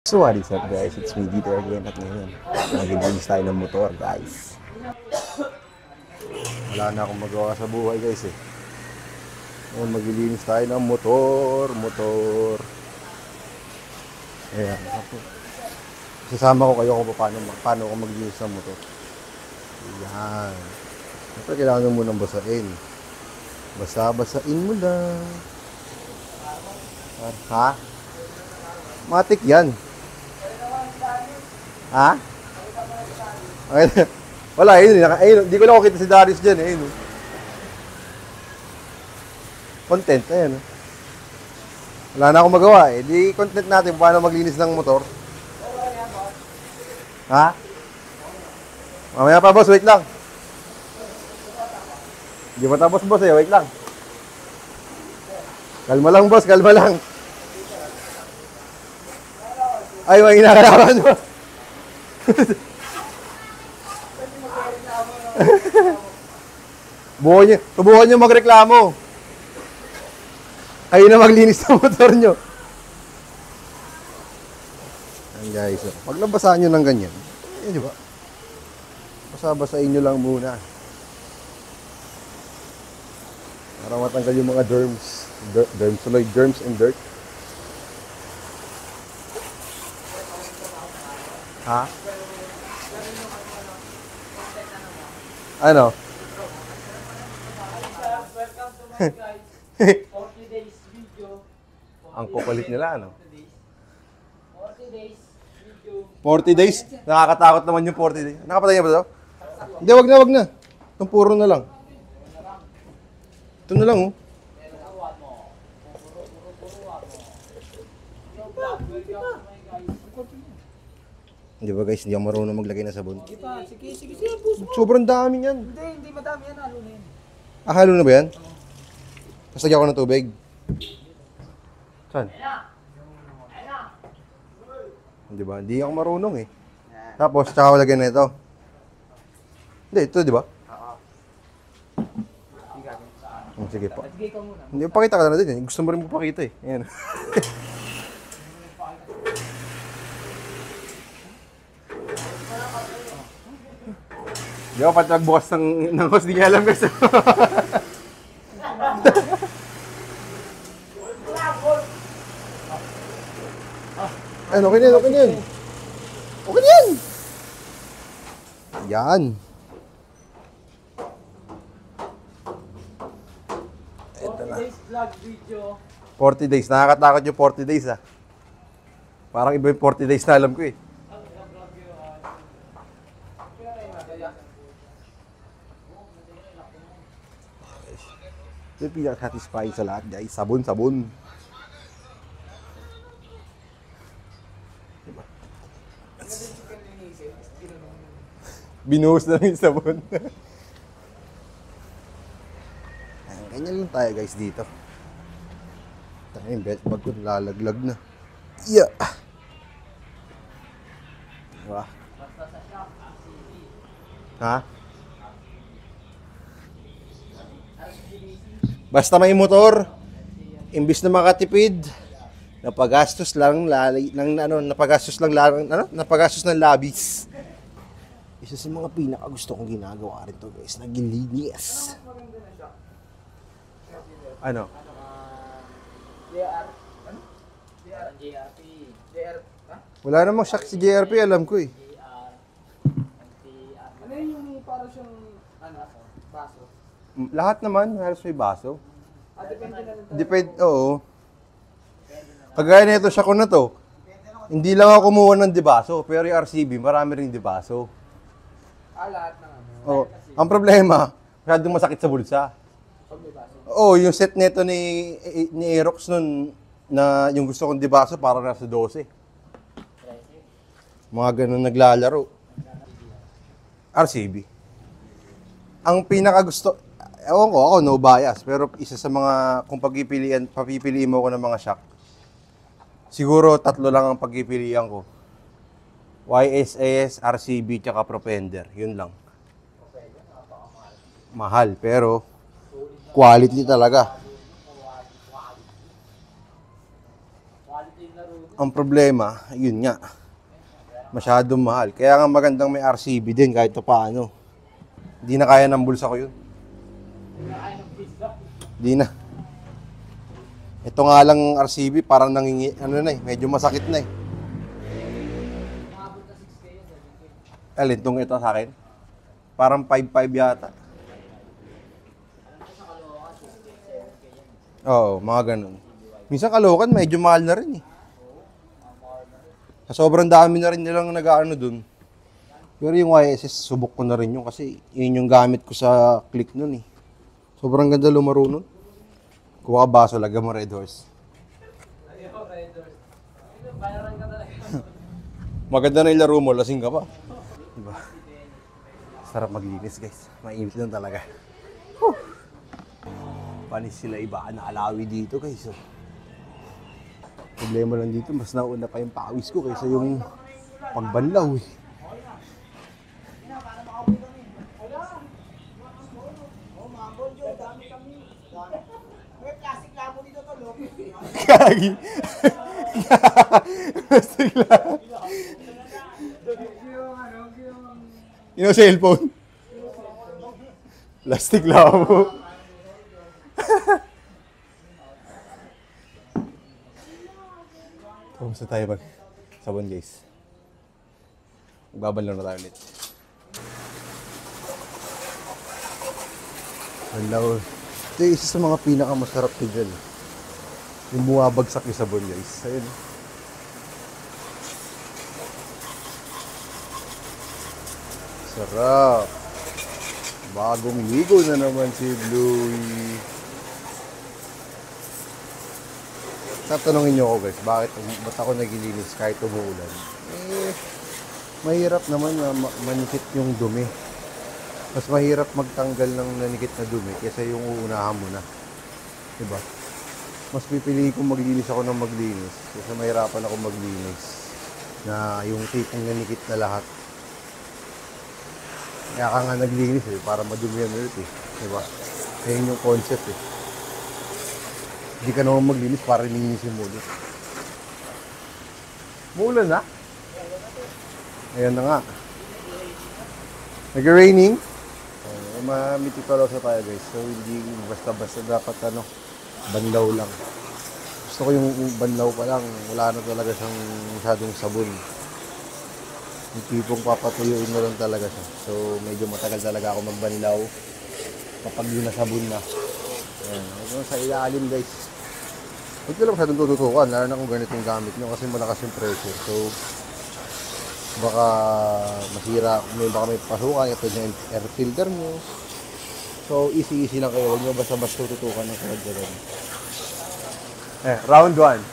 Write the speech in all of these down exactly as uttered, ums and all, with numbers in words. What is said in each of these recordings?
So what is up guys, it's me dito again at ngayon naglilinis tayo ng motor guys. Wala na akong magawa sa buhay guys eh. Ngayon maglilinis tayo ng motor, motor. Ayan, ako. Sasama ko kayo kung paano, paano ako maglilinis ng motor. Ayan. Siyempre kailangan mo munang basain. Basa-basain mo lang. Ha? Matik yan. Ha? Okay. Wala, ayun, ayun. Hindi ko lang kita si Darius dyan, eh. Ayun. Content, ayun. Wala na akong magawa, eh. Di content natin paano maglinis ng motor. Ha? Mamaya pa, boss. Wait lang. Hindi pa tapos, boss, eh. Wait lang. Kalma lang, boss. Kalma lang. Ay, may inakalaman mo. Bukan nyo, subukan nyo magreklamo. Kayo na maglinis ng motor nyo. Ayan guys, oh. Pag nabasaan nyo ng ganyan, yan diba? Basa-basain nyo lang muna. Para matanggal yung mga germs. Der germs, tuloy, germs and dirt. Ha? Ano? forty days video. Ang kukulit nila, ano? forty days video. forty days? Nakakatakot naman yung forty days. Nakapatay niya ba ito? Hindi, wag na, wag na. Itong puro na lang. Ito na lang, oh. Hindi ba guys, hindi ako marunong maglagay ng sabon. Sige pa, sige, sige, sige, puso. Sobrang dami yan. Hindi, hindi madami yan, halo na yan. Ah, halo na ba yan? Tapos lagyan ko ng tubig. Saan? Hindi ba? Hindi ako marunong eh. Tapos, tsaka ko lagyan na ito. Hindi, ito di ba? Oo. Hmm, sige pa. Sige ka muna. Hindi, pakita ka na din eh. Gusto mo rin magpakita eh. Ayan. Di ba, pati nagbukas ng, ng host, di niya alam guys. Ayun, okay na yan, okay na yan. Okay na yan. Yan. Ito na. forty days vlog video. forty days. Nakakatakot yung forty days ah. Parang iba yung forty days na alam ko eh. Ito yung pinaka-satisfying sa lahat guys. Sabon, sabon. Diba? Binuhos na lang yung sabon. Ayan, ganyan lang tayo guys dito. Tayo yung belt bag ko lalaglag na. Yeah. Diba? Ha? Basta may motor, imbis na makatipid, napagastos lang lali ng ano, napagastos lang lang ano, napagastos ng labis. Isa sa mga pinaka gusto kong ginagawa rin to, guys, naglilinis. Ano? J R. Ano? J R. J R P. J R. Ha? Wala namang shock si J R P, alam ko eh. J R. Ano yun yung para siyang ano, baso? Lahat naman, halos may baso. Ah, depende na lang. Depende, oo. Kagaya na ito, siya ko na to. Hindi lang ako kumuha ng debaso, pero yung R C B, marami ring debaso. Ah, lahat ng ano. Oh, ang problema, masyadong masakit sa bulsa. Pag may baso. Oo, yung set nito ni ni Aerox nun, na yung gusto kong debaso, para nasa twelve. Mga ganun naglalaro. R C B. Ang pinaka gusto, ewan ko, ako no bias, pero isa sa mga, kung pagpipilian, papipiliin mo ko ng mga shock, siguro tatlo lang ang pagpipilian ko. Y S S, R C B, tsaka Propender. Yun lang. Mahal, pero quality talaga. Ang problema, yun nga, masyadong mahal. Kaya nga magandang may R C B din kahit pa paano. Hindi na kaya ng bulsa ko yun. Hindi na. Ito nga lang R C B, parang nangingi, ano na eh, medyo masakit na eh. Alin, itong ito sa akin? Parang five five yata. Oo, mga ganun. Minsan Caloocan, medyo mahal na rin eh. Sa sobrang dami na rin nilang nag-ano dun. Pero yung Y S S, subok ko na rin yun kasi yun yung gamit ko sa click nun eh. Sobrang ganda lumaro nun. Kuha ka baso, lagyan mo Red Horse. Maganda na yung laro mo, lasing ka pa. Diba? Sarap maglinis guys. Mainit lang talaga. Whew. Panis sila iba na alawi dito guys. Oh. Problema lang dito, mas nauna pa yung pawis ko kaysa yung pagbanlaw eh. Kagi. Plastic lang. Yung cellphone. Plastic lang mo. Kamusta tayo mag sabon guys? Magbabanlaw na tayo ulit. Banlaw. Ito yung isa sa mga pinakamasarap ko dyan. Yung bumabagsak yung sabon guys. Ayun. Sarap. Bagong ligo na naman si Bluey. Tatanungin niyo ako guys, bakit ba't ako naglilinis kahit umuulan? Eh, mahirap naman na manikit yung dumi. Mas mahirap magtanggal ng nanikit na dumi kaysa yung uunahan mo na. Diba? Mas pipili kong maglinis ako ng maglinis kasi mahirapan ako maglinis na yung tipong nanikit na lahat. Kaya ka nga naglinis eh, para madumi yan ulit eh. Diba? Kaya yung concept eh. Hindi ka naman maglinis para linisin mo ulit. Muulan na? Ayan na nga. Nag-raining. Uh, Mamiticolous na tayo guys. So hindi basta-basta dapat ano, banlaw lang. Gusto ko yung banlaw pa lang. Wala na talaga siyang masyadong sabon. Yung tipong papatuyuin mo lang talaga siya. So medyo matagal talaga ako magbanlaw kapag yun na sabon na. Ayan. Ito sa ilalim guys. Huwag ko lang masyadong tututukan, lalo na kung ganito yung gamit nyo kasi malakas yung pressure. So, baka masira, may, baka may pasukan, ito yung air filter nyo. So, easy-easy lang kayo. Huwag nyo basta-basta tututukan ng kagad. Eh, round one.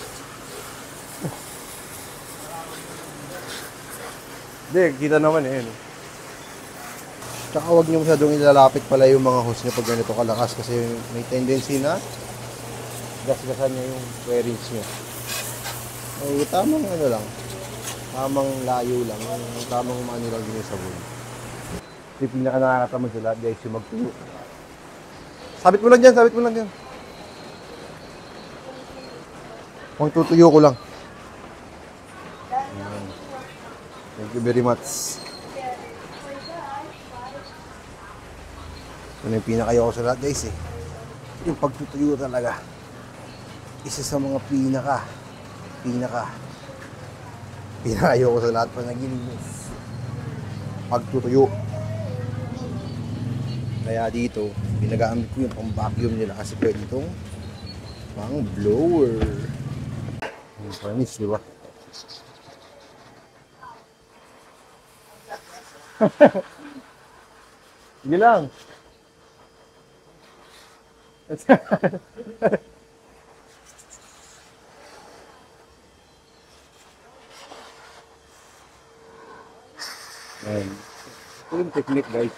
Hindi, kita naman eh. No? Tsaka huwag nyo masyadong ilalapit pala yung mga hose nyo pag ganito kalakas kasi may tendency na gasgasan niya yung bearings niya. So, tamang ano lang, tamang layo lang, tamang mano lang din yung sabon. Yung pinaka nakakatamad sa lahat guys, yung magtuyo. Sabit mo lang dyan, sabit mo lang dyan. Huwag tutuyo ko lang. Ayan. Thank you very much. Ito na yung pinakayo ko sa lahat guys eh. Yung pagtutuyo talaga. Isa sa mga pinaka, pinaka, pinakayo ko sa lahat pa naglilinis. Pagtutuyo. Kaya dito, pinagamit ko yung pang-vacuum nila kasi pwede itong pang-blower. Ang panis, di ba? Sige lang. Ayan. Ito yung technique guys.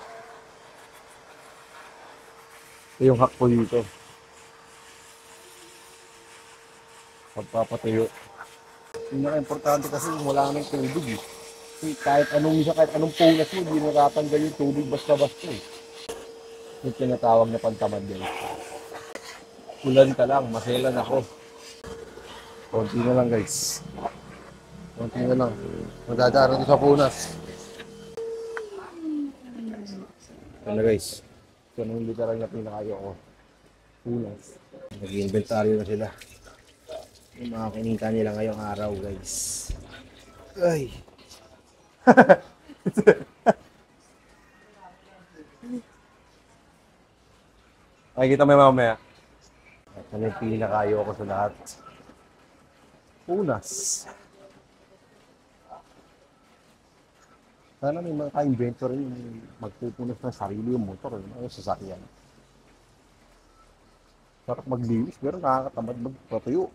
Ito yung hack ko dito. Pagpapatuyo. Pinaka-importante kasi wala nang tubig eh. Kasi kahit anong isa, kahit anong punas mo, hindi natatanggal yung tubig basta-basta eh. Yung tinatawag na pantamad guys. Ulan ka lang, maselan ako. Konti na lang guys. Konti na lang. Magdadaan ito sa punas. Ano guys? Ito na yung literal na pinakayo ko. Punas. Nag-inventaryo na sila. Yung mga kinita nila ngayong araw guys. Ay. Makikita mo yung mamaya. Ito na yung pinakayo ko sa lahat. Punas. Sana may mga ka-inventor rin yung magpupunas ng sarili yung motor, yung sasakyan. Sarap maglinis, pero nakakatamad magpatuyo.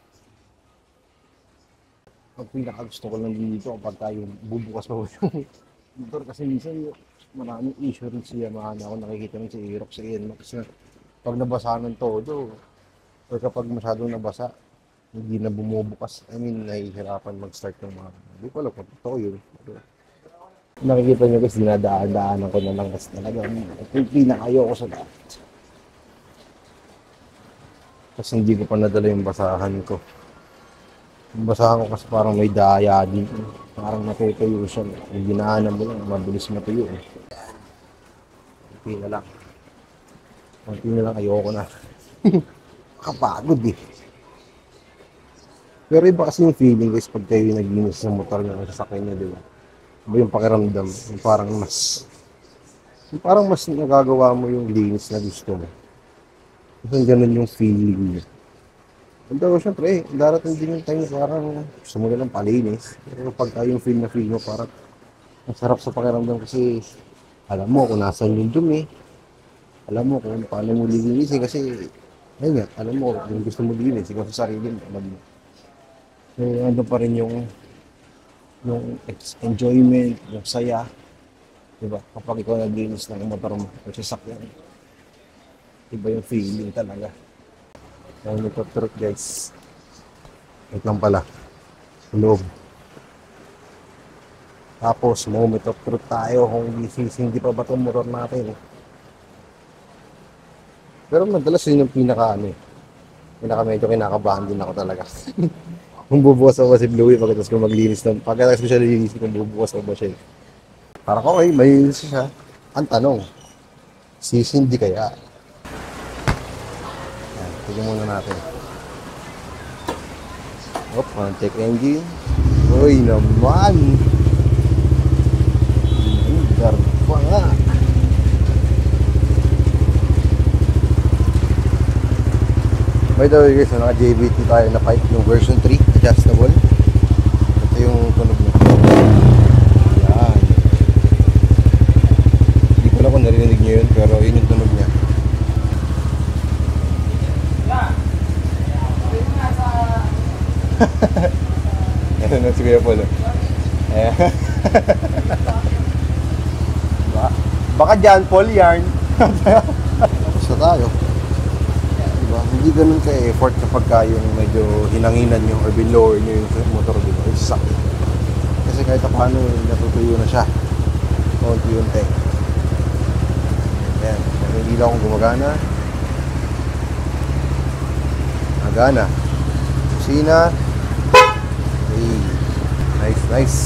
Ang pinakagusto ko lang dito kapag tayo bubukas pa yung motor kasi minsan maraming issue rin siya. Mahana ako nakikita rin si Aerox sa iyan. Kasi pag nabasa ng todo, o kapag masyadong nabasa, hindi na bumubukas. I mean, nahihirapan mag-start ng mga... Hindi ko alam kung totoo yun. Pero, nakikita nyo guys, dinadaan-daanan ko na lang kasi talaga. Yung pinakayo ko sa lahat. Kasi hindi ko pa nadala yung basahan ko. Yung basahan ko kasi parang may daya din. Parang natutuyo siya. Yung dinaanan mo lang, mabilis matuyo. Konti na lang. Konti na lang, ayoko na. Kapagod eh. Pero iba kasi yung feeling guys pag kayo naglinis sa motor na sasakyan niya, di ba? Iba yung pakiramdam. Yung parang mas... Yung parang mas nagagawa mo yung linis na gusto mo. Kasi ganun yung feeling niya. Pero syempre, eh, darating din yung time na parang gusto mo lang palinis. Pero pagka yung feel na feel mo, parang masarap sa pakiramdam kasi alam mo kung nasan yung dumi. Alam mo kung paano mo lilinisin kasi ayun nga, alam mo kung gusto mo linisin, ikaw sa sarili mo, alam mo. So, ano pa rin yung yung enjoyment, yung saya. Diba? Kapag ikaw naglinis ng motor mo, o sasakyan. Iba yung feeling talaga. Yung ito truck guys. Wait lang pala. Loob. Tapos, moment of truth tayo kung hindi pa ba itong motor natin. Pero madalas yun yung pinaka ano eh. Pinaka medyo kinakabahan din ako talaga. Kung bubukas ako si Bluey pagkatapos ko maglinis ng pagkatapos ko siya lilinis kung bubukas ako ba siya. Parang okay, may linis siya. Ang tanong, sisindi kaya? Yan, tignan muna natin. Op, check engine. Uy naman! Garpa nga! By the way guys, naka J B T tayo na pipe yung version three, adjustable. Ito yung tunog niya. Yan. Hindi ko lang kung narinig niyo yun, pero yun yung tunog niya. Yan na si Kuya Paul. Ayan. Ba Baka dyan, Paul, yarn. Tapos na tayo. Hindi ganun ka-effort kapag ka yung medyo hinanginan nyo or binlower nyo yung motor, di ba? Yung sasakyan. Kasi kahit paano natutuyo na siya. Konti-unti. Ayan. Hindi lang akong gumagana. Nagana. Kusina. Okay. Nice, nice.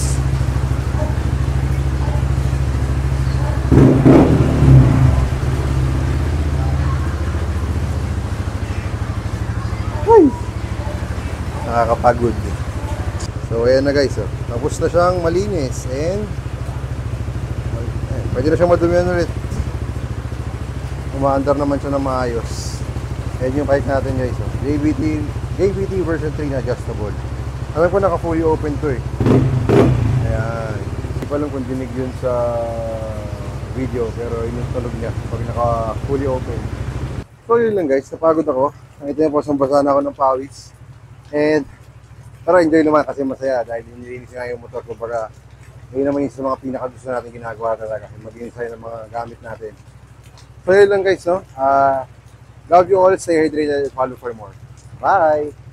Nakakapagod. So ayan na guys, oh. Tapos na siyang malinis and ayan, pwede na siyang madumihan ulit. Umaandar naman siya na maayos. Ayan yung bike natin guys, oh. J B T J B T version three na adjustable. Alam ko naka fully open to eh. Ayan. Hindi ko alam kung dinig yun sa video, pero yun yung tulog niya pag naka fully open. So yun lang guys, napagod ako. Ito yung pasang-basa na ako ng pawis. And pero enjoy naman kasi masaya dahil nilinis nga yung motor ko. Baga yun naman yung sa mga pinakagusto natin ginagawa talaga, mag-inis tayo ng mga gamit natin. So yun lang guys, no? Uh, love you all, stay hydrated and follow for more. Bye!